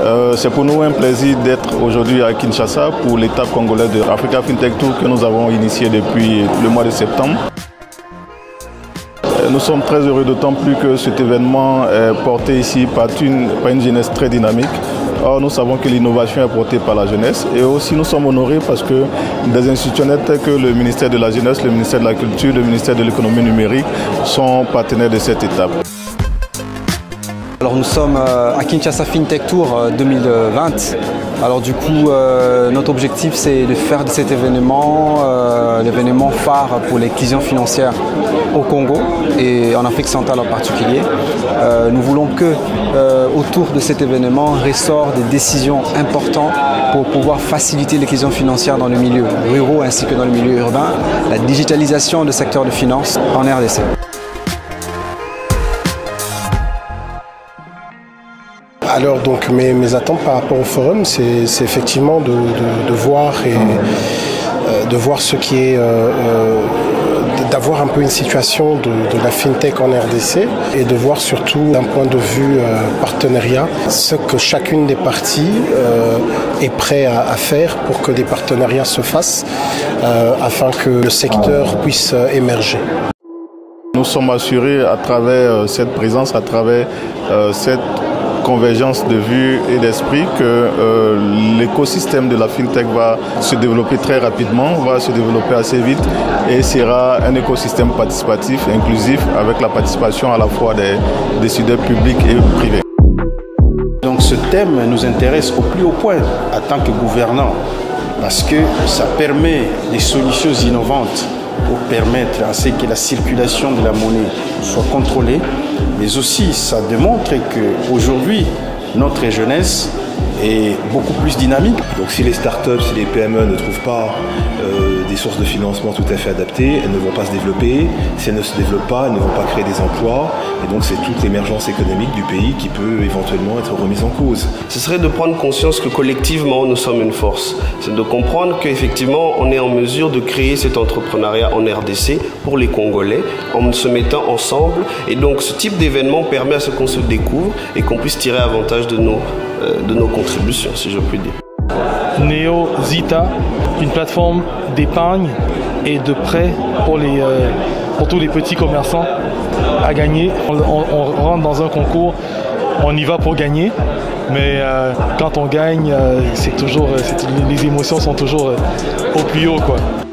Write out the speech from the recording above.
C'est pour nous un plaisir d'être aujourd'hui à Kinshasa pour l'étape congolaise de Africa FinTech Tour que nous avons initié depuis le mois de septembre. Nous sommes très heureux, d'autant plus que cet événement est porté ici par une jeunesse très dynamique. Or, nous savons que l'innovation est portée par la jeunesse et aussi nous sommes honorés parce que des institutionnels tels que le ministère de la Jeunesse, le ministère de la Culture, le ministère de l'Économie numérique sont partenaires de cette étape. Alors nous sommes à Kinshasa FinTech Tour 2020. Alors du coup, notre objectif c'est de faire de cet événement l'événement phare pour l'inclusion financière au Congo et en Afrique centrale en particulier. Nous voulons que autour de cet événement ressortent des décisions importantes pour pouvoir faciliter l'inclusion financière dans le milieu rural ainsi que dans le milieu urbain, la digitalisation du secteur de finance en RDC. Alors donc mes attentes par rapport au forum, c'est effectivement de voir ce qui est d'avoir un peu une situation de la FinTech en RDC et de voir surtout d'un point de vue partenariat ce que chacune des parties est prêt à faire pour que des partenariats se fassent afin que le secteur puisse émerger. Nous sommes assurés à travers cette présence, à travers cette convergence de vues et d'esprit que l'écosystème de la FinTech va se développer très rapidement, va se développer assez vite et sera un écosystème participatif, inclusif, avec la participation à la fois des décideurs publics et privés. Donc ce thème nous intéresse au plus haut point en tant que gouvernants parce que ça permet des solutions innovantes pour permettre à ce que la circulation de la monnaie soit contrôlée, mais aussi ça démontre qu'aujourd'hui, notre jeunesse est beaucoup plus dynamique. Donc si les startups, si les PME ne trouvent pas des sources de financement tout à fait adaptées, elles ne vont pas se développer. Si elles ne se développent pas, elles ne vont pas créer des emplois. Et donc c'est toute l'émergence économique du pays qui peut éventuellement être remise en cause. Ce serait de prendre conscience que collectivement nous sommes une force. C'est de comprendre qu'effectivement on est en mesure de créer cet entrepreneuriat en RDC pour les Congolais en se mettant ensemble. Et donc ce type d'événement permet à ce qu'on se découvre et qu'on puisse tirer avantage de nos contributions, si je puis dire. Neo Zita, une plateforme d'épargne et de prêt pour tous les petits commerçants à gagner. On rentre dans un concours, on y va pour gagner, mais quand on gagne, les émotions sont toujours au plus haut, quoi.